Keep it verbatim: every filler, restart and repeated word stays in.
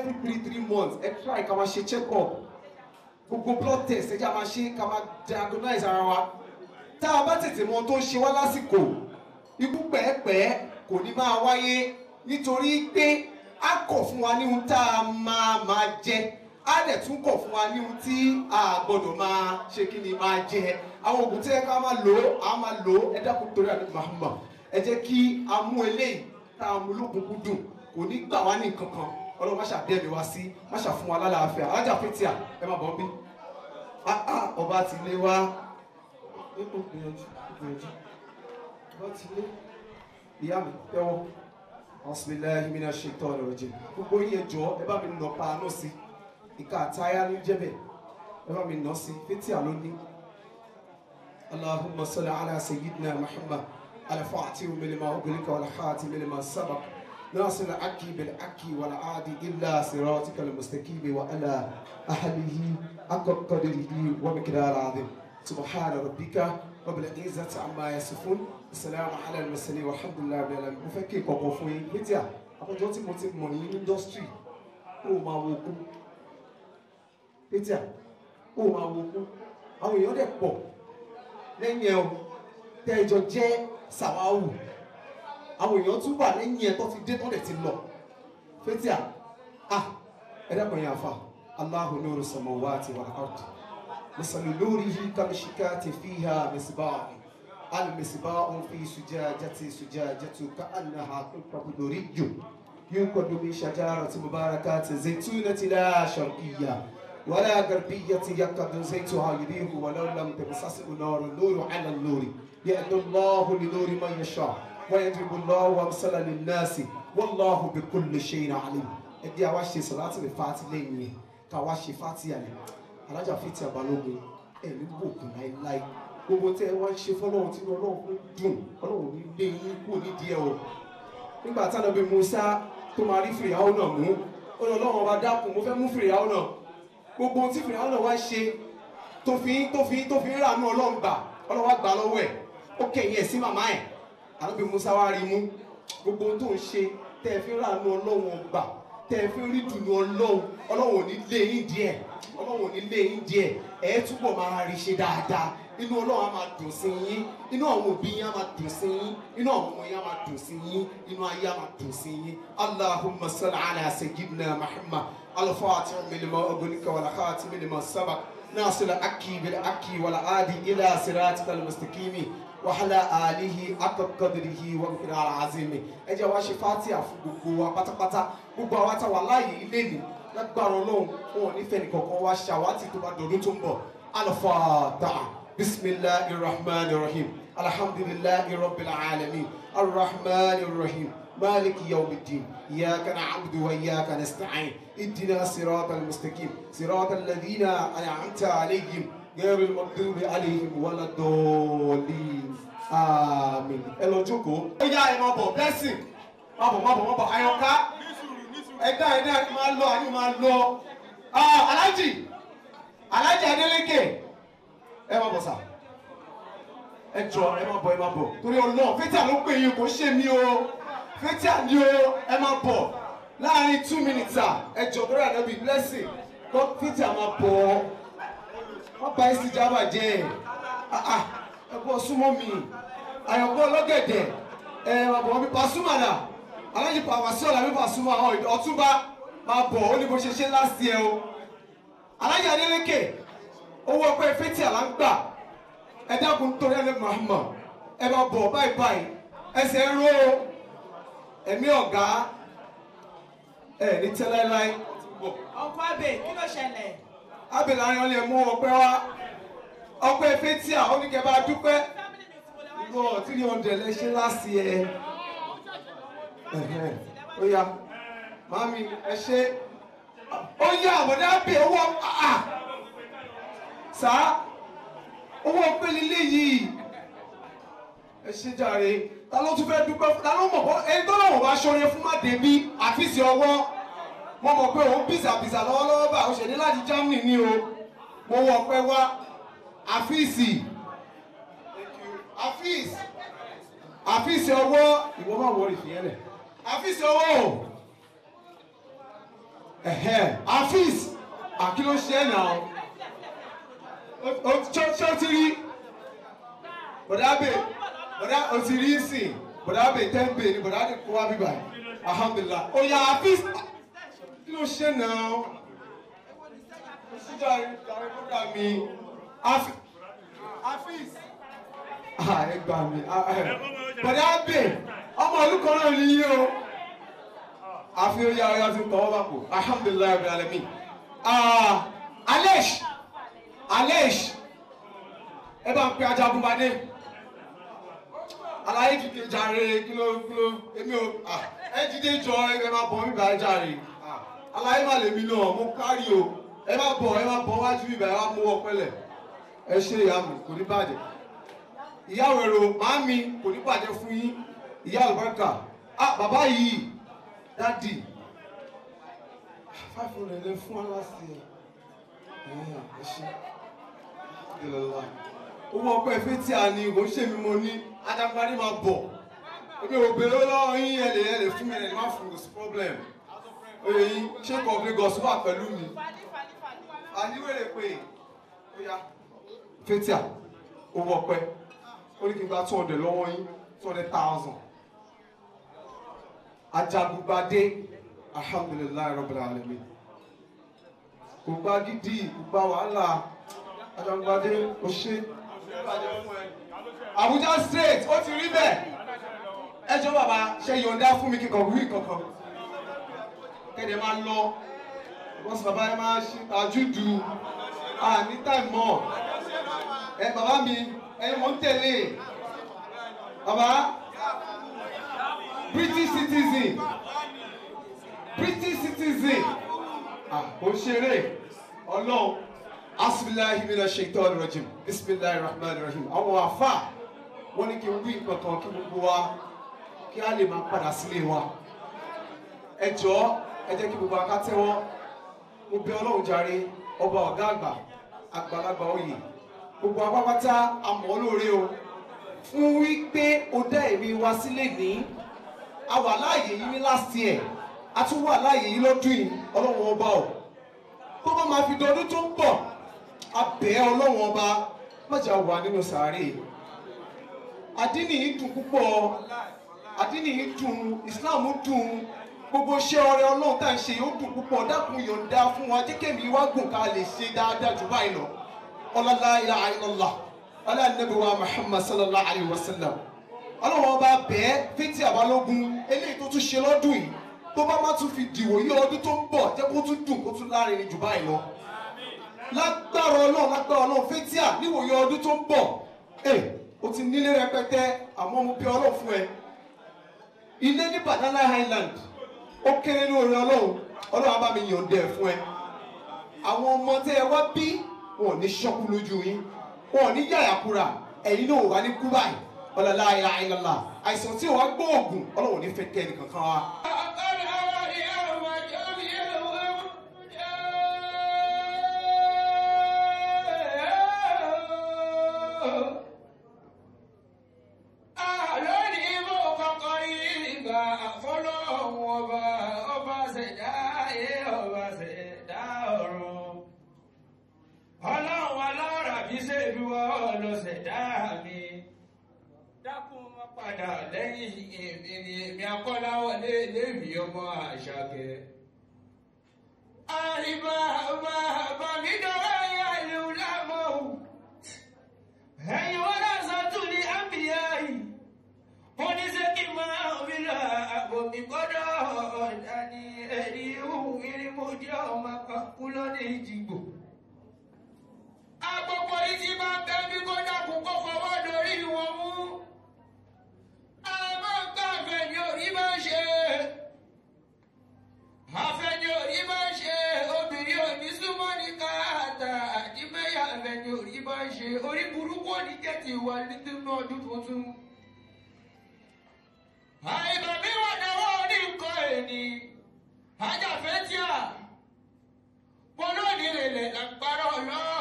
every three three months ẹ try ká máa ṣe check up gbogbo blood test ẹ jẹ́ a máa ṣe ká máa diagnose ara wa tá a bá tètè mọ tó ń ṣe wá lásìkò ikú pẹ́ẹ́pẹ́ẹ́ kò ní máa wáyé nítorí pé a kọ̀ fún wa ní ohun tá a máa máa jẹ a dẹ̀ tún kọ̀ fún wa ní ohun tí a gbọ́dọ̀ máa ṣe kí ni máa jẹ àwọn oògùn tí ẹ ká máa lò á máa lò ẹ dákun torí àdúgbò Muhammad ẹ jẹ́ kí a mú eléyìí tá a mú lókùnkùn dùn kò ní gbà wá ní nǹkan kan ọlọ́run má ṣàdẹ́mi wá sí má ṣàfún wa lálàáfíà alájà Fathia ẹ má bọ̀ bí ọba ti lé wá ọba ti lé ìyá mi tẹ́wọ́ bismillahi minash shaitani rajim gbogbo yín jọ̀ọ́ ẹ bá mi nà pa àánú sí ìka àtayá ní jẹ́bẹ̀ ẹ bá mi nà sí Fathia ló ní Allahumma salli ala sayyidina Muhammad al-Fatih lima ughliqa wal-khatim lima sabaq ناصر الحق بالحق والعادي إلا صراطك المستقيم وعلى أهله حق قدره ومقداره العظيم سبحان ربك رب العزة عما يصفون السلام على المرسلين والحمد لله رب العالمين mo fẹ́ kí ìkọ̀kọ̀ fún yín Fathia àpọ̀jọ́ tí mo ti mọ̀ ní industry ó máa wo kú Fathia ó máa wo kú àwọn èèyàn dẹ̀ pọ̀ lẹ́yìn ẹ̀ o tẹ́ ìjọ jẹ́ sàwáwù àwọn èèyàn tún wà lẹ́yìn ẹ̀ tó ti dé tó lè ti lọ Fathia ah ẹ̀dẹ́kùn yẹn àfà Allahu nuru samawati wal ardi مثل نوره كمشكاة فيها مصباح المصباح في زجاجة زجاجة كأنها كوكب دري يوقد من شجرة مباركة زيتونة لا شرقية ولا غربية يكاد زيتها يضيء ولو لم تمسسه نار النور على النور يهدي الله لنور من يشاء ويضرب الله أمثالا للناس والله بكل شيء عليم ادي awashe salatu bi fati lẹ́yìn ká wá ṣe Fathia ni alájà Fathia Balogun ẹ ní bòkun láíláí gbogbo tẹ wá ṣe fọ́lọ́run tí Ọlọ́run fún dùn Ọlọ́run ní lé yín kú nídìí ẹ o nígbà tí Ànábì Mùsá tó máa rí Fìràwọ̀ náà mú Ọlọ́run ọba dákun mo fẹ́ mú Fìràwọ̀ náà gbogbo tí Fìràwọ̀ náà wá ṣe tó fi tó fi tó fi ránú Ọlọ́run gbà Ọlọ́run wá gbà lọ́wọ́ ẹ̀ ó kẹ̀yìn ẹ̀ sí màmá ẹ̀ Ànábì Mùsá wá rí mú gbogbo tó ń ṣe tẹ́ fi ránú Ọlọ́run gbà tẹ́ fi rí dùnú Ọlọ́run Ọlọ́run ò ní lé yín díẹ̀ Ọlọ́run ò ní lé yín díẹ̀ ẹ̀ túbọ̀ máa rí ṣe dáadáa inú Ọlọ́run á máa dùn sí yín inú àwọn òbí yín á máa dùn sí yín inú àwọn ọmọ yín á máa dùn sí yín inú ayé á máa dùn sí yín Allahumma salli ala sayyidina Muhammad al-Fatih lima ughliqa wal-khatim lima sabaq nasir al-haqqi bil-haqqi wal-hadi ila siratikal mustaqim وعلى آله حق قدره ومقداره العظيم ẹ jẹ́ wá ṣe Fathia fún gbogbo wa pátápátá gbogbo àwa tá wà láàyè ilé ni lágbára Ọlọ́run wọn ò ní fẹ́ nìkankan wá ṣàwátì tó bá dọ̀dún tó ń bọ̀ al-Fatiha bismillahir rahmanir rahim alhamdulillahi rabbil alamin arrahmanir rahim مالك يوم الدين إياك نعبد وإياك نستعين اهدنا الصراط المستقيم صراط الذين أنعمت عليهم غير المغضوب عليهم ولا الضالين àmín ẹ lọ jókòó. ó yá ẹ máa bọ̀ blessing máa bọ̀ máa bọ̀ máa bọ̀ àyọ̀ká ẹ̀dá ẹ̀dá máa lọ àní máa lọ alájì alájì Adélékè ẹ máa bọ̀ sà ẹ jọ ẹ máa bọ̀ ẹ máa bọ̀ torí Ọlọ́run Fathia ló pè yín kò ṣe mí o Fathia ni o ẹ máa bọ̀ láàrin two minutes ẹ jọ torí ànábì blessing Fathia máa bọ̀ wọ́n bá ẹ sí jábà jẹ́ ẹ̀ ẹ̀kọ́ súnmọ́ mi àyànkọ́ ọlọ́gẹ̀dẹ̀ ẹ̀ àbọ̀ mi Pasuma náà aláyí pàwàsí ọ̀là mi Pasuma ọ̀túnba máa bọ̀ ó ní bó ṣe ṣe láti ẹ̀ o aláyí Adélékè owó ọpẹ́ Fathia là ń gbà ẹ dákun torí ẹni Muhammad ẹ máa bọ̀ báyìí báyìí ẹsẹ̀ ń ró ẹ̀mí ọ̀gá ẹ̀ ní tẹ́láíláí. ọkọ̀ abẹ kí ló ṣẹlẹ̀. abẹ láàrin ọlẹ́ mú ọpẹ́ wá ọpẹ́ Fathia ó ní kẹ́ bá dúpẹ́ ìgbọ three hundred lẹ ṣe láti ẹ ó yá màmí ẹ ṣe ó yá àbọ̀dá bẹ owó sá owó ọpẹ́ lílé yìí ẹ ṣe jàre ta ló tún fẹ́ dúpẹ́ ta ló mọ̀ bọ́ ẹni tó lọ́wọ́ bá ṣọrẹ fún má débi àfíìsì ọwọ́ wọ́n mọ̀ pé òun bìsàbìsà lọ́wọ́lọ́wọ́ bá ó ṣe ní láti Germany ní o mo wọ ọpẹ́ wá. Àfíìsì àfíìsì àfíìsì ọwọ́ ìwọ máa wọrí fìyẹn lẹ̀ àfíìsì ọwọ́ ẹ̀hẹ́ Hafiz àkìlọ̀ ṣe náà o ṣé o ti rí bọ̀dá bè bọ̀dá o ti rí sìn bọ̀dá bè tẹ́ bè ni bọ̀dá lè kó wá bíbá alhamdulillah ó yá Hafiz kí ló ṣe náà ó sì jàre jàre kódà mi Hafiz ẹ gbà mí bọ̀dá bè ọmọ olùkọ́ náà ní yí o àfi ó yá ọyá ti tọwọ́ bá kò alhamdulillah rabbil alamin Alesh Alesh ẹ bá ń pe Ajagunbadé aláyé kìkì jàre kí ló kí ló èmi ò ẹ jíde jọ ẹ máa bọ̀ mí bá jàre aláyé má lèmi náà mo kárí o ẹ má bọ̀ ẹ má bọ̀ wájú mi báyìí wá mú ọ pẹ́lẹ̀ ẹ ṣe ìyá mi kò ní bàjẹ́ ìyá wẹ̀rọ màámi kò ní bàjẹ́ fún yín ìyá àlùbáríkà ah bàbá yìí dádì five hundred lè fún wa láti ẹ ẹ ṣe ìlọlá owó ọpẹ́ Fathia ni kò ṣe mi mo ní Ajagunbadé máa bọ̀ èmi ò bèrè lọ́wọ́ yín ẹ lè ẹ lè fún mi ẹ lè má fún mi kò sí problem oye yín ṣé kọ́ Lagos wà pẹ̀lú mi àníwèrè pé ó yá Fathia owó ọpẹ́ ó ní kí n gba two hundred lọ́wọ́ yín two hundred thousand Ajagunbadé alhamdulilayi rabbil alamin kò gba gidi kò gba wàhálà Ajagunbadé ó ṣe Abuja straight ó ti rí bẹ́ẹ̀ ẹ jọ̀ọ́ bàbá ṣe yọ̀ǹda fún mi kíkọ wí kankan kẹ́dẹ̀ máa lọ wọ́n sì bàbá ẹ máa ṣe àjùdù ní time mọ́ ẹ bàbá mi ẹ̀yin mò ń tẹ̀lé bàbá British citizen British citizen ah ó ṣeré ọlọ́run asbillahi minash shaitanir rajim bismillahir rahmanir rahim àwọn àfà wọ́n ní kí n wí nǹkan kan kí gbogbo wa kí a lè máa padà sílé wa ẹ jọ̀ọ́ ẹ jẹ́ kí gbogbo wa ká tẹ́wọ́ mo bẹ̀ ọlọ́run jàre ọba ọ̀gá àgbà àgbàlagbà oyè gbogbo apápátá àmọ́ lóore o fún wípé ó dá èmi wa sílé ní a wà láàyè yìí ní last year a tún wà láàyè yìí lọ́dún yìí ọlọ́run ọba ọ̀ tó bá máa fi dọdún tó ń bọ̀ a bẹ̀ ọlọ́run ọba májà wà nínú sàárè àdínì yìí dùn púpọ̀ àdínì yìí dùn Islam dùn gbogbo iṣẹ́ ọrẹ ọlọ́run tá à ń ṣe yóò dùn púpọ̀ dákun yọ̀ǹda fún wa jẹ́ kẹ́mi wá gùn ká lè ṣe dáadáa jù báyìí lọ ọlọ́lá ilaha illallah ọlá nàbí wa Muhammad sallallahu alayhi wa sallam ọlọ́run ọba bẹ́ẹ̀ Fathia Balogun eléyìí tó tún ṣe lọ́dún yìí tó bá má tún fi dìwò yí ọdún tó ń bọ̀ jẹ́ kó tún dùn kó tún lárinrin jù báyìí lọ lágbára ọlọ́run lágbára ọlọ́run Fathia níwòye ọdún tó ń bọ̀ ẹ o ti nílé rẹpẹtẹ àmọ́ mo bí ọlọ́run fún ẹ ilé ní Banana Island ó kéré ní orí ọlọ́run ọlọ́run bá mi yọ̀ǹda ẹ̀ fún ẹ àwọn ọmọ tẹ́ ẹ wá bí wọn ò ní ṣọ́kú lójú yín wọn ò ní yàyàkúrà ẹ̀yin náà ò wá ní kú báyìí ọlọ́lá ilaha illallah àìsàn tí ò wá gbóògùn ọlọ́run ò ní fẹ́ kẹ́ ẹnìkan kan wá. Padà lẹ́yìn èmi Akọ́láwọlé lébi ọmọ Àṣàkẹ́. Àríbá bá bá mi dọ́wọ́ ẹ̀yà ìlú lámọ́ o. Ẹ̀yin wọ́n lásán tún ní àbíyá yìí. Mo ní ṣé kí n máa mi lọ àbò mi gbọ́dọ̀ ọ̀dà ní ẹ̀rí òun ìrìn mo jẹ́ ọmọ kan kú lọ́dẹ ìjìgbò. Àpapọ̀ yìí ti máa bẹ́ bí kó dákun kó fọwọ́ dorí wọn mú. Afẹ́ni orí máa ń ṣe afẹ́ni orí máa ń ṣe obìnrin òní súnmọ́ ní káàtà àdìmẹ́yà afẹ́ni orí máa ń ṣe orí burúkú òní jẹ́ ti wà nínú ọdún tuntun. àìbà mi wà náwó ní nǹkan ẹni ajá Fathia polóòdì rẹ̀ lẹ̀ lágbára ọlọ́ọ̀.